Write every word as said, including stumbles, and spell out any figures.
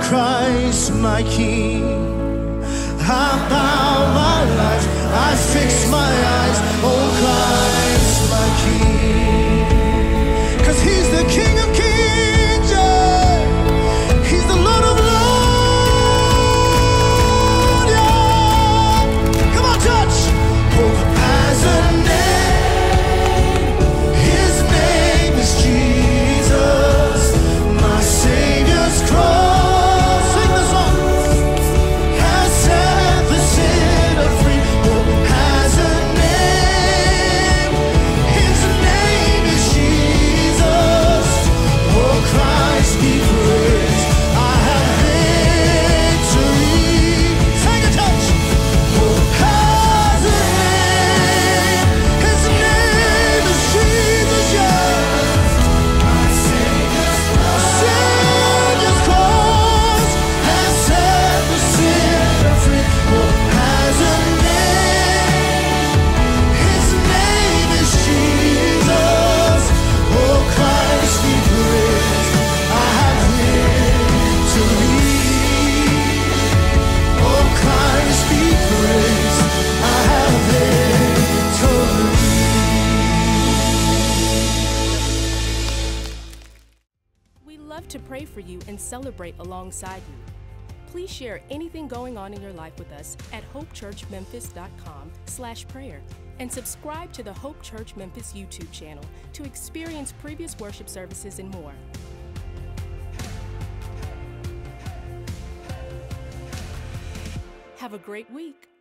Christ my King. I bow my life, I fix my eyes on Christ my King. Cause he's the King of Kings, yeah. He's the Lord of Lords, yeah. Come on, church. Hope has a name, his name is Jesus, my Savior's cross. To pray for you and celebrate alongside you. Please share anything going on in your life with us at hope church memphis dot com slash prayer and subscribe to the Hope Church Memphis YouTube channel to experience previous worship services and more. Have a great week.